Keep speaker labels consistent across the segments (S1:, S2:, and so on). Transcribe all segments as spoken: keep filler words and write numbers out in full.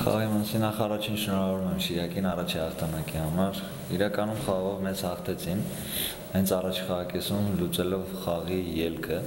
S1: Խաղի մասին նախ առաջին շնորհավորում եմ Շիրակին առաջի հաղթանակի համար։ Իրականում խաղով մեզ հաղթեցին, հենց առաջի խաղակեսում լուծելով խաղի ելքը։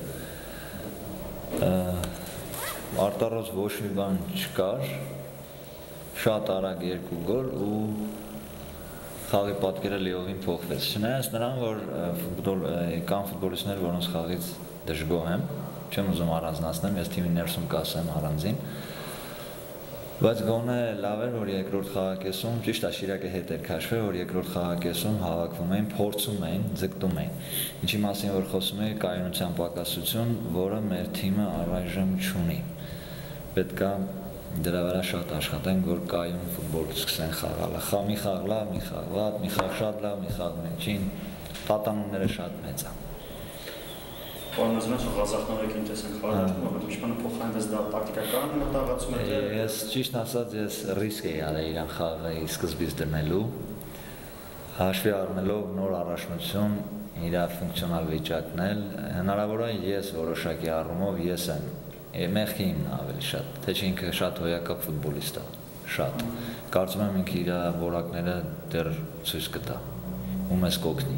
S1: Արտառոց ոչ մի բան չկար, շատ արագ երկու գոլ ու խաղի պատկերը լիովին փոխվեց։ Չնայած նրան, որ կան ֆուտբոլիստներ, որոնց խաղից դժգոհ եմ, չեմ ուզում առանձնացնեմ, ես թիմի ներսում կասեմ առանձին։ Բայց գոնե լավ էր, որ երկրորդ խաղակեսում, ճիշտ է Շիրակը հետ էր քաշվել, որ երկրորդ խաղակեսում հավաքվում էին, փորձում էին, ձգտում էին։ Ինչի մասին որ խոսում էի, կայունության պակասություն, որը մեր թիմը առայժմ չունի։ Պետք է դրա վրա շատ աշխատենք, որ կայուն ֆուտբոլ սկսեն խաղալ։ Խաղ մի խաղ լավ, մի խաղ վատ, մի խաղ շատ լավ, մի խաղ մեջին, տատանումները շատ մեծ է։
S2: Պարզապես Ղազախստանը ինտես են խաղացնում, բայց միշտ փոխանցած դա տակտիկական մտածում է։
S1: Ես ճիշտ ասած ես ռիսկ էի արել իրան խաղի սկզբից դնելու, հաշվի առնելով նոր առաջնություն, իր ֆունկցիոնալ վիճակն էլ, հնարավոր է ես որոշակի առումով ես եմ մեղքի իմն ավելի շատ, թե չէ ինքը շատ հոյակապ ֆուտբոլիստ է, շատ։ Կարծում եմ ինքը իր որակները դեռ ցույց կտա, ու մեզ կօգնի։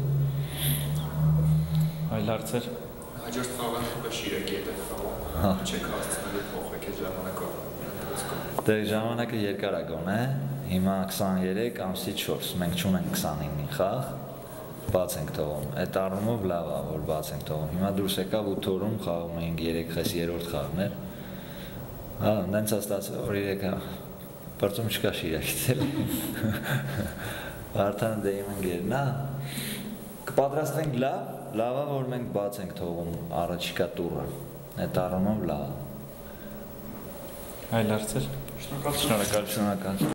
S3: Այլ հարցեր։
S4: Հաջորդ խաղը Շիրակի հետ է խաղում, չեք հասցնելու փոխեք այդ ժամանակով։
S1: Դե ժամանակը երկար է գոնե, հիմա քսաներեք ամսի չորս, մենք չունենք քսանինի խաղ, բաց ենք թողում, այդ առումով լավ է, որ բաց ենք թողում, հիմա դուրս եկավ ութ օրում խաղում էինք երեք խես երրորդ խաղն էր, հա, նենց է ստացվել, որ երեքը պրծում չկա Շիրակից էլի, արդեն դե իմ ընկերն է, կպատրաստվենք լավ, լավ է, որ մենք բաց ենք թողում առաջիկա տուրը, այդ առումով լավ է։
S3: Այլ հարցեր։
S2: Շնորհակալ։
S1: Շնորհակալ։